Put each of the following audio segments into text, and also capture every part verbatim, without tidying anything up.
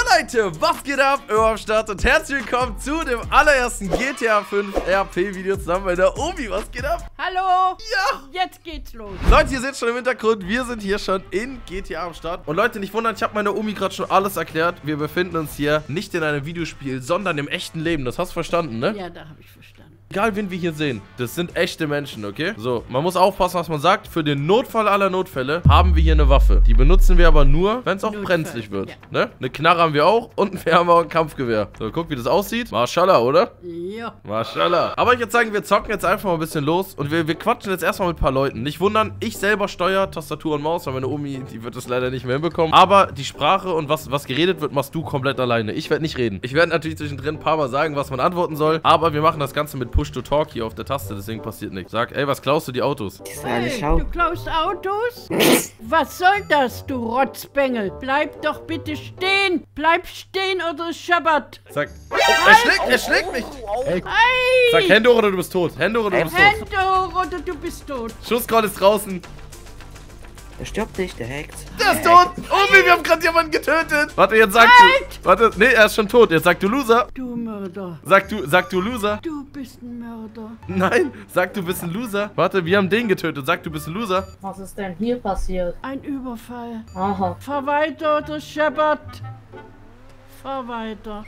Leute, was geht ab? Immer am Start und herzlich willkommen zu dem allerersten G T A fünf R P-Video zusammen mit der Omi. Was geht ab? Hallo! Ja! Jetzt geht's los. Leute, ihr seht schon im Hintergrund, wir sind hier schon in G T A am Start. Und Leute, nicht wundern, ich habe meiner Omi gerade schon alles erklärt. Wir befinden uns hier nicht in einem Videospiel, sondern im echten Leben. Das hast du verstanden, ne? Ja, da habe ich verstanden. Egal, wen wir hier sehen, das sind echte Menschen, okay? So, man muss aufpassen, was man sagt. Für den Notfall aller Notfälle haben wir hier eine Waffe. Die benutzen wir aber nur, wenn es auch Notfall, brenzlig wird, ja. ne? Eine Knarre haben wir auch und wir haben auch ein Kampfgewehr. So, guck, wie das aussieht. Mashallah, oder? Ja. Mashallah. Aber ich würde sagen, wir zocken jetzt einfach mal ein bisschen los und wir, wir quatschen jetzt erstmal mit ein paar Leuten. Nicht wundern, ich selber steuere Tastatur und Maus, weil meine Omi, die wird das leider nicht mehr hinbekommen. Aber die Sprache und was, was geredet wird, machst du komplett alleine. Ich werde nicht reden. Ich werde natürlich zwischendrin ein paar Mal sagen, was man antworten soll, aber wir machen das Ganze mit Push-to-Talk hier auf der Taste, deswegen passiert nichts. Sag, ey, was klaust du die Autos? Hey, du klaust Autos? Was soll das, du Rotzbengel? Bleib doch bitte stehen. Bleib stehen oder es scheppert. Sag, oh, er schlägt, er schlägt mich. Hey. Sag, Hände hoch oder du bist tot. Hände hoch oder du bist tot. Hände hoch oder du bist tot. Schusscall ist draußen. Der stirbt nicht, der hackt. Der ist tot! Omi, wir haben gerade jemanden getötet! Warte, jetzt sag du. Warte, nee, er ist schon tot. Jetzt sag du Loser. Du Mörder. Sag du, sag du Loser. Du bist ein Mörder. Nein, sag du bist ein Loser. Warte, wir haben den getötet. Sag du bist ein Loser. Was ist denn hier passiert? Ein Überfall. Aha. Fahr weiter oder es scheppert. Fahr weiter.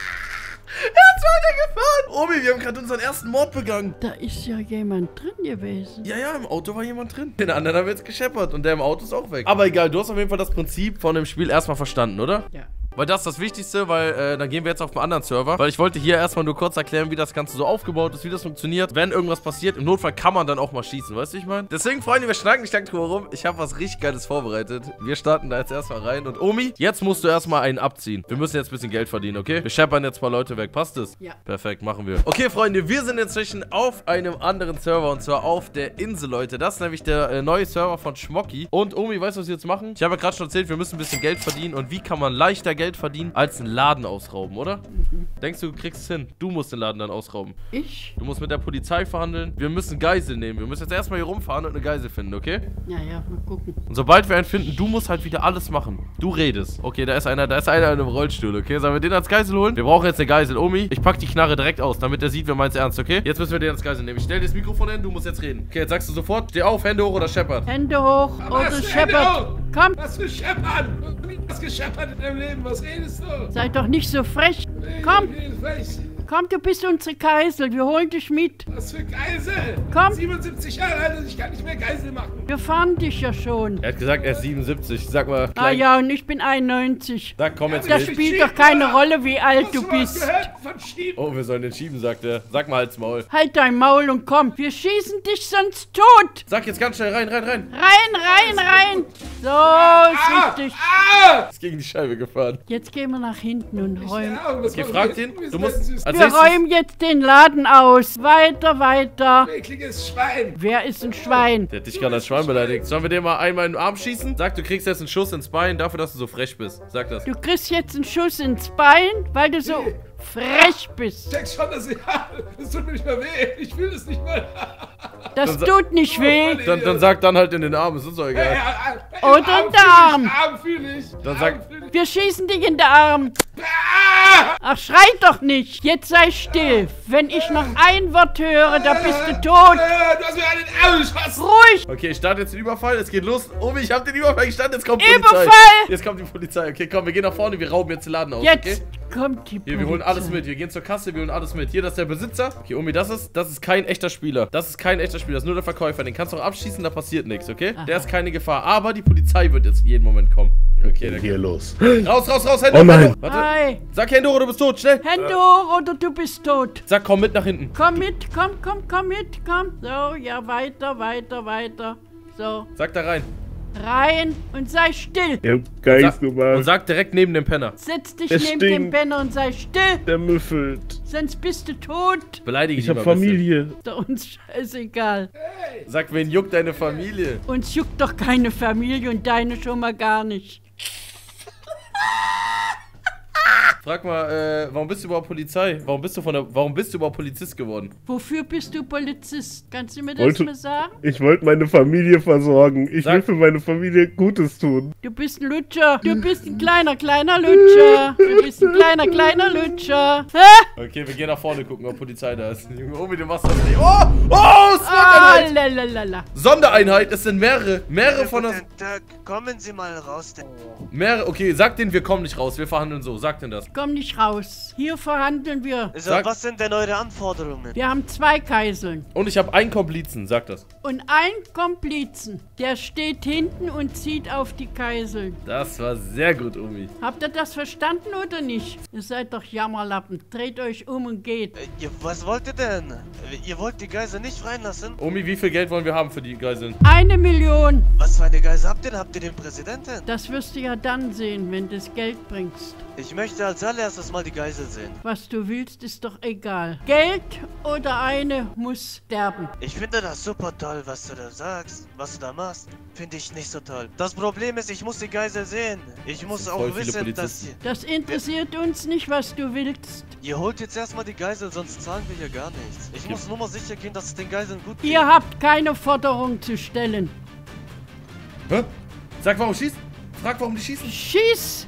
Er ist weitergefahren! Omi, wir haben gerade unseren ersten Mord begangen. Da ist ja jemand drin gewesen. Ja, ja, im Auto war jemand drin. Den anderen haben wir jetzt gescheppert und der im Auto ist auch weg. Aber egal, du hast auf jeden Fall das Prinzip von dem Spiel erstmal verstanden, oder? Ja. Weil das ist das Wichtigste, weil äh, dann gehen wir jetzt auf einen anderen Server. Weil ich wollte hier erstmal nur kurz erklären, wie das Ganze so aufgebaut ist, wie das funktioniert. Wenn irgendwas passiert, im Notfall kann man dann auch mal schießen, weißt du, wie ich meine? Deswegen, Freunde, wir schnacken nicht lang drüber rum. Ich habe was richtig Geiles vorbereitet. Wir starten da jetzt erstmal rein. Und Omi, jetzt musst du erstmal einen abziehen. Wir müssen jetzt ein bisschen Geld verdienen, okay? Wir scheppern jetzt ein paar Leute weg. Passt das? Ja. Perfekt, machen wir. Okay, Freunde, wir sind inzwischen auf einem anderen Server. Und zwar auf der Insel, Leute. Das ist nämlich der äh, neue Server von Schmocki. Und Omi, weißt du, was wir jetzt machen? Ich habe ja gerade schon erzählt, wir müssen ein bisschen Geld verdienen. Und wie kann man leichter Geld verdienen als ein Laden ausrauben, oder? Mhm. Denkst du, du kriegst es hin? Du musst den Laden dann ausrauben. Ich? Du musst mit der Polizei verhandeln. Wir müssen Geisel nehmen. Wir müssen jetzt erstmal hier rumfahren und eine Geisel finden, okay? Ja, ja, mal gucken. Und sobald wir einen finden, du musst halt wieder alles machen. Du redest. Okay, da ist einer, da ist einer in einem Rollstuhl, okay? Sollen wir den als Geisel holen? Wir brauchen jetzt eine Geisel. Omi, ich pack die Knarre direkt aus, damit er sieht, wir meinen es ernst, okay? Jetzt müssen wir den als Geisel nehmen. Ich stell dir das Mikrofon hin, du musst jetzt reden. Okay, jetzt sagst du sofort, steh auf, Hände hoch oder scheppert. Hände hoch oder es scheppert. Komm. Was für Scheppern? Was gescheppert in deinem Leben? Was redest du? Sei doch nicht so frech. Komm. Komm, du bist unsere Geisel. Wir holen dich mit. Was für Geisel? Komm. siebenundsiebzig Jahre alt und ich kann nicht mehr Geisel machen. Wir fahren dich ja schon. Er hat gesagt, er ist siebenundsiebzig. Sag mal. Ah Klein. ja, und ich bin einundneunzig. Sag, komm jetzt Das mit. spielt doch keine Rolle, wie alt du bist. Von Schieben. Oh, wir sollen den schieben, sagt er. Sag mal halt's Maul. Halt dein Maul und komm. Wir schießen dich sonst tot. Sag jetzt ganz schnell rein, rein, rein. Rein, rein, rein. So ist richtig. Ah! Ist gegen die Scheibe gefahren. Jetzt gehen wir nach hinten und räumen. Ja, was Okay, machen frag wir? den. Wir Du musst. sind Als Wir nächstes- räumen jetzt den Laden aus. Weiter, weiter. ein ekliges Schwein. Wer ist ein Schwein? Der hat dich gerade als Schwein beleidigt. Sollen wir den mal einmal in den Arm schießen? Sag, du kriegst jetzt einen Schuss ins Bein dafür, dass du so frech bist. Sag das. Du kriegst jetzt einen Schuss ins Bein, weil du so frech bist. Ich denk schon, dass ich. Das tut mir nicht mehr weh. Ich fühle es nicht mehr. Das Dann sa- tut nicht weh. Dann, dann sag dann halt in den Arm, ist uns doch Hey, egal. hey, hey, Oder Arm in der fühl ich, Arm. Arm fühle ich. Dann Arm sag- fühl ich. Wir schießen dich in den Arm. Ah! Ach, schrei doch nicht. Jetzt sei still. Wenn ich noch ein Wort höre, da bist du tot. Äh, Du hast mir einen Arm geschossen. Ruhig. Okay, ich starte jetzt den Überfall, es geht los. Omi, ich hab den Überfall gestartet, jetzt kommt Polizei. Überfall. Jetzt kommt die Polizei. Okay, komm, wir gehen nach vorne, wir rauben jetzt den Laden aus, Jetzt okay? kommt die Hier, Polizei. wir holen alles mit. Wir gehen zur Kasse, wir holen alles mit. Hier, das ist der Besitzer. Okay, Omi, das ist, das ist kein echter Spieler. Das ist kein echter Spieler, das ist nur der Verkäufer. Den kannst du auch abschießen, da passiert nichts, okay? Aha. Der ist keine Gefahr. Aber die Polizei wird jetzt jeden Moment kommen. Okay, dann Hier los. raus, raus, raus, Hände Oh hoch, nein. Hände hoch. Warte. Hi. Sag Hände hoch oder du bist tot, schnell. Hände hoch oder du bist tot. Sag, komm mit nach hinten. Komm mit, komm, komm, komm mit, komm. So, ja, weiter, weiter, weiter. So, Sag da rein. rein und sei still. Der Sag, Geist, du und warst. sag direkt neben dem Penner. Setz dich Der neben dem stinkt. Penner und sei still, Der müffelt. sonst bist du tot. Beleidige Ich ihn hab mal ein bisschen. Familie. Ist doch uns scheißegal. Sag, wen juckt deine Familie? Uns juckt doch keine Familie und deine schon mal gar nicht. frag mal, äh, warum bist du überhaupt Polizei? Warum bist du von der, warum bist du überhaupt Polizist geworden? Wofür bist du Polizist? Kannst du mir das Wollte- mal sagen? Ich wollte meine Familie versorgen. Ich Sag- will für meine Familie Gutes tun. Du bist ein Lutscher. Du bist ein kleiner, kleiner Lutscher. Du bist ein kleiner, kleiner Lutscher. Hä? Okay, wir gehen nach vorne gucken, ob Polizei da ist. Junge, Omi, du machst das nicht. Oh! Oh! Ah, SWAT-Einheit! lalalala. Sondereinheit, es sind mehrere. Mehrere von der... Guten Tag, kommen Sie mal raus. denn- Mehrere... Okay, sag denen, wir kommen nicht raus. Wir verhandeln so. Sag denen das. Komm nicht raus. Hier verhandeln wir. Also, Sag- was sind denn eure Anforderungen? Wir haben zwei Geiseln. Und ich habe einen Komplizen. Sag das. Und ein Komplizen. Der steht hinten und zieht auf die Geiseln. Das war sehr gut, Omi. Habt ihr das verstanden oder nicht? Ihr seid doch Jammerlappen. Dreht euch um und geht. Äh, ihr, was wollt ihr denn? Äh, Ihr wollt die Geisel nicht freilassen? Omi, wie viel Geld wollen wir haben für die Geiseln? Eine Million. Was für eine Geisel habt ihr denn? Habt ihr den Präsidenten? Das wirst du ja dann sehen, wenn du das Geld bringst. Ich möchte als allererstes mal die Geisel sehen. Was du willst, ist doch egal. Geld oder eine muss sterben. Ich finde das super toll, was du da sagst, was du da machst. Finde ich nicht so toll. Das Problem ist, ich muss die Geisel sehen. Ich muss sind auch voll viele wissen, dass Polizisten. ihr, Das interessiert uns nicht, was du willst. ihr holt jetzt erstmal die Geisel, sonst zahlen wir hier gar nichts. Ich muss nur mal sicher gehen, dass es den Geiseln gut geht. Ihr habt keine Forderung zu stellen. Hä? Sag, warum schießt? Frag, warum die schießen. Schieß!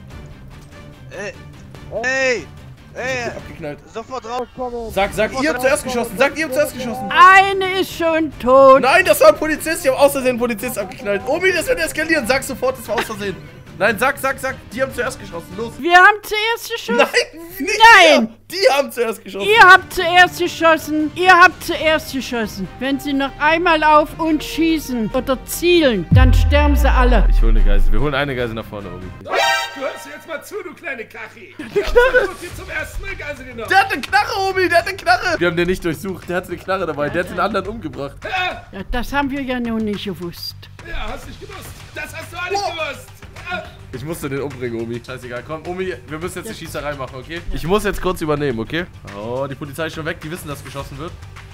Ey, ey, ey, Abgeknallt. sofort rauskommen. Sag, sag, ihr habt zuerst geschossen. Sag, ihr habt zuerst geschossen. Eine ist schon tot. Nein, das war ein Polizist. Ich habe aus Versehen einen Polizist abgeknallt. Omi, das wird eskalieren. Sag sofort, das war aus Versehen. Nein, sag, sag, sag. Die haben zuerst geschossen. Los. Wir haben zuerst geschossen. Nein, nicht Nein. wir. Die haben zuerst geschossen. Ihr habt zuerst geschossen. Ihr habt zuerst geschossen. Wenn sie noch einmal auf uns schießen oder zielen, dann sterben sie alle. Ich hole eine Geisel. Wir holen eine Geisel nach vorne, Omi. Du hörst jetzt mal zu, du kleine Kachi. Ich hab dir zum ersten Mal Geisel genommen. Der hat eine Knarre, Omi. Der hat eine Knarre. Wir haben den nicht durchsucht. Der hat eine Knarre dabei. Der hat den anderen umgebracht. Ja, Ja, das haben wir ja noch nicht gewusst. ja, hast nicht gewusst. Das hast du alles gewusst. Ja. Ich musste den umbringen, Omi. Scheißegal. Komm, Omi, wir müssen jetzt die Schießerei machen, okay? Ich muss jetzt kurz übernehmen, okay? Oh, die Polizei ist schon weg. Die wissen, dass geschossen wird.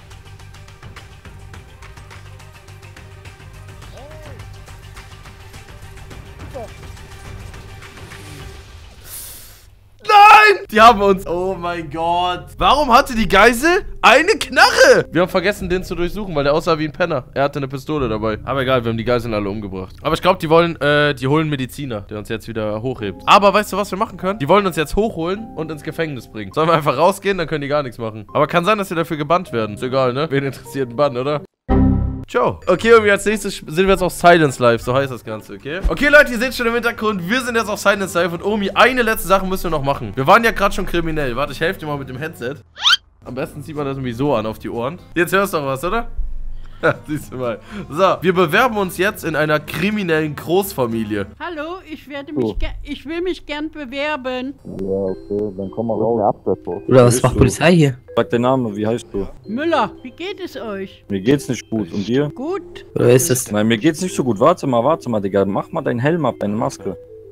Nein! Die haben uns. Oh mein Gott. Warum hatte die Geisel eine Knarre? Wir haben vergessen, den zu durchsuchen, weil der aussah wie ein Penner. Er hatte eine Pistole dabei. Aber egal, wir haben die Geiseln alle umgebracht. Aber ich glaube, die wollen, äh, die holen einen Mediziner, der uns jetzt wieder hochhebt. Aber weißt du, was wir machen können? Die wollen uns jetzt hochholen und ins Gefängnis bringen. Sollen wir einfach rausgehen, dann können die gar nichts machen. Aber kann sein, dass wir dafür gebannt werden. Ist egal, ne? Wen interessiert ein Bann, oder? Ciao. Okay, und als nächstes sind wir jetzt auf Silence Live, so heißt das Ganze, okay? Okay, Leute, ihr seht schon im Hintergrund, wir sind jetzt auf Silence Live und Omi, eine letzte Sache müssen wir noch machen. Wir waren ja gerade schon kriminell. Warte, ich helfe dir mal mit dem Headset. Am besten zieht man das irgendwie so an auf die Ohren. Jetzt hörst du auch was, oder? Ja, siehst du mal. So, wir bewerben uns jetzt in einer kriminellen Großfamilie. Hallo, ich werde mich ger ich will mich gern bewerben. Ja, okay, dann komm mal raus. Oder was macht Polizei hier? Sag den Namen, wie heißt du? Müller, wie geht es euch? Mir geht's nicht gut. Und dir? Gut? Oder ist das? Nein, mir geht's nicht so gut. Warte mal, warte mal, Digga. Mach mal deinen Helm ab, deine Maske.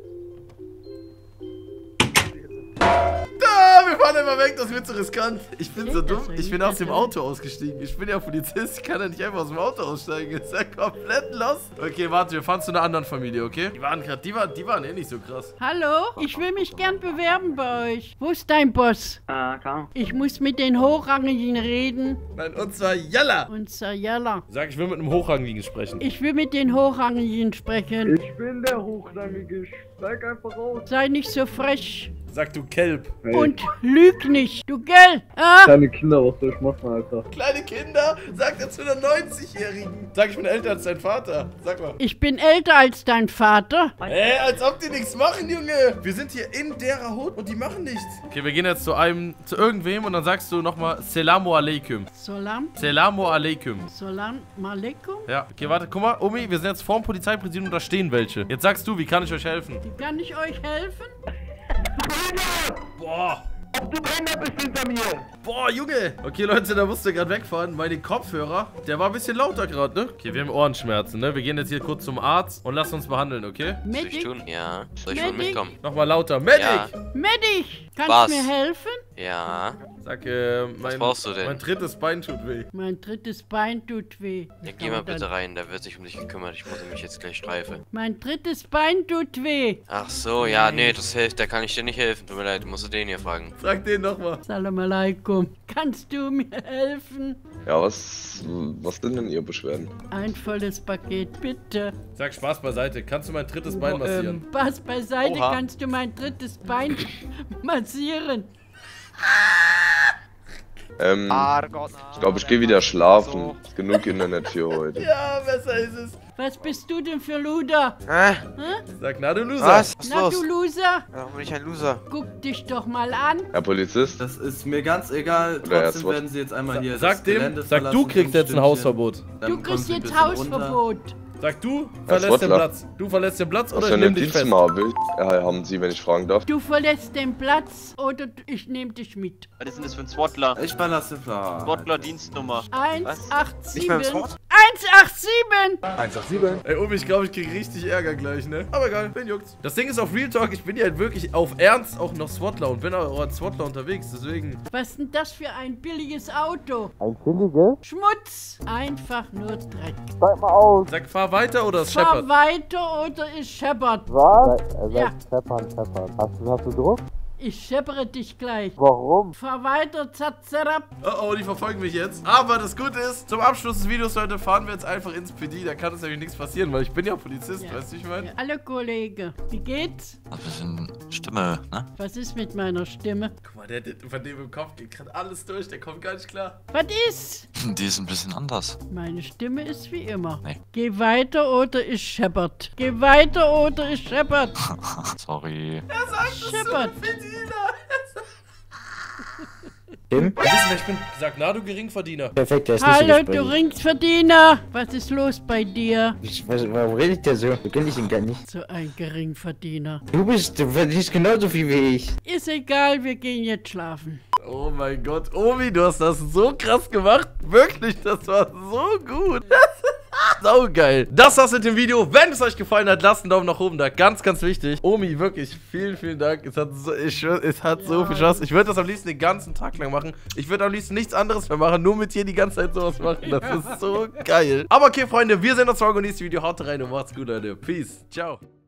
Ah, wir fahren immer weg, das wird zu riskant. Ich bin so Geht dumm, das ich nicht? bin aus dem Das ist- Auto ausgestiegen. Ich bin ja Polizist, ich kann ja nicht einfach aus dem Auto aussteigen. Ist ja komplett lost. Okay, warte, wir fahren zu einer anderen Familie, okay? Die waren gerade, die, war, die waren eh nicht so krass. Hallo, ich will mich gern bewerben bei euch. Wo ist dein Boss? Ah, klar. Ich muss mit den Hochrangigen reden. Nein, und zwar Jalla. Und Sayala. Sag, ich will mit einem Hochrangigen sprechen. Ich will mit den Hochrangigen sprechen. Ich bin der Hochrangige. Steig einfach raus. Sei nicht so frech. Sag, du Kelb. Hey, Und lüg nicht. Du gell? Ah? kleine Kinder, was soll ich machen, Alter? Kleine Kinder, sagt er zu einer neunzig-Jährigen. Sag, ich bin älter als dein Vater. Sag mal. Ich bin älter als dein Vater. Ey, als ob die nichts machen, Junge. Wir sind hier in der Hut und die machen nichts. Okay, wir gehen jetzt zu einem, zu irgendwem und dann sagst du nochmal Selamu Aleikum. Salam. Selamu Aleikum. Salam Aleikum. Ja, okay, warte, guck mal, Omi, wir sind jetzt vorm Polizeipräsidium und da stehen welche. Jetzt sagst du, wie kann ich euch helfen? Wie kann ich euch helfen? Boah. Du Brenner bist hinter mir! Boah, Junge. Okay, Leute, da musst du gerade wegfahren. Meine Kopfhörer, der war ein bisschen lauter gerade, ne? Okay, wir haben Ohrenschmerzen, ne? Wir gehen jetzt hier kurz zum Arzt und lassen uns behandeln, okay? Soll ich Medic. tun? Ja. Soll ich Medic? schon mitkommen? Nochmal lauter. Medic! Ja. Medic, kannst Was? du mir helfen? Ja. Sag, äh, mein, Was brauchst du denn? mein drittes Bein tut weh. Mein drittes Bein tut weh. Ja, geh mal bitte rein, da wird sich um dich gekümmert. Ich muss mich jetzt gleich streifen. Mein drittes Bein tut weh. Ach so, ja, nee, das hilft, da kann ich dir nicht helfen. Tut mir leid, du musst den hier fragen. Frag den nochmal. Salam alaikum. Kannst du mir helfen? Ja, was, was sind denn Ihre Beschwerden? Ein volles Paket, bitte. Sag Spaß beiseite. Kannst du mein drittes Bein massieren? Ähm, Spaß beiseite, Oha. kannst du mein drittes Bein massieren? Ähm, ich glaube, ich gehe wieder schlafen. Ist genug Internet für heute. Ja, besser ist es. Was bist du denn für Luder? Hä? Sag, na du Loser. Was? Was ist Na los? du Loser, Warum bin ich ein Loser? guck dich doch mal an. Herr Polizist? Das ist mir ganz egal. Oder erst Trotzdem was? werden Sie jetzt einmal hier Sag das dem, Gelände sag verlassen, du kriegst jetzt ein Stündchen. Hausverbot. Dann Du kommen kriegst Sie ein jetzt bisschen Hausverbot. Sag du, Herr verlässt den Swottler. Platz. Du verlässt den Platz Was oder für ich eine nehm dich fest. Dienstmarke ja, haben Sie, wenn ich fragen darf? Du verlässt den Platz oder ich nehme dich mit. Was ist denn das für ein Swattler? Ich verlasse den Platz. Swattler Dienstnummer. eins acht Nicht mehr im sieben. SWAT? eins acht sieben! Ey, Obi, ich glaube, ich krieg richtig Ärger gleich, ne? Aber egal, wen juckt's. Das Ding ist auf Real Talk, ich bin ja halt wirklich auf Ernst auch noch Swattler und bin auch als Swattler unterwegs, deswegen. Was ist denn das für ein billiges Auto? Ein billiges? Schmutz! Einfach nur Dreck. Zeig mal aus. Sag, fahr weiter oder es Fahr scheppert? weiter oder es scheppert. Was? Er Ja. sagt scheppern, scheppern. Hast du, hast du Druck? Ich scheppere dich gleich. Warum? Fahr weiter, zatzerab. Oh oh, die verfolgen mich jetzt. Aber das Gute ist, zum Abschluss des Videos, Leute, fahren wir jetzt einfach ins P D. Da kann uns nämlich nichts passieren, weil ich bin ja Polizist, Ja. weißt du, wie ich meine? Hallo Kollege, wie geht's? Ein bisschen Stimme, ne? Was ist mit meiner Stimme? Guck mal, der, der von dem im Kopf geht gerade alles durch, der kommt gar nicht klar. Was ist? Die ist ein bisschen anders. Meine Stimme ist wie immer. Nee. Geh weiter oder es scheppert. Geh weiter oder es scheppert. Sorry. Er sagt es Scheppert. so, Bediener. Tim? Wissen, wer ich bin? Sag, na, du Geringverdiener. Perfekt, der ist Hallo, nicht so du gesprächig. Ringsverdiener. Was ist los bei dir? Ich weiß, warum redet der so? Du kennst ihn gar nicht. So ein Geringverdiener. Du bist, du verdienst genauso viel wie ich. Ist egal, wir gehen jetzt schlafen. Oh mein Gott, Omi, du hast das so krass gemacht. Wirklich, das war so gut. So geil. Das war's mit dem Video. Wenn es euch gefallen hat, lasst einen Daumen nach oben da. Ganz, ganz wichtig. Omi, wirklich, vielen, vielen Dank. Es hat so, ich schwör, es hat ja. so viel Spaß. Ich würde das am liebsten den ganzen Tag lang machen. Ich würde am liebsten nichts anderes mehr machen. Nur mit dir die ganze Zeit sowas machen. Das ist so geil. Aber okay, Freunde, wir sehen uns morgen im nächsten Video. Haut rein und macht's gut, Leute. Peace. Ciao.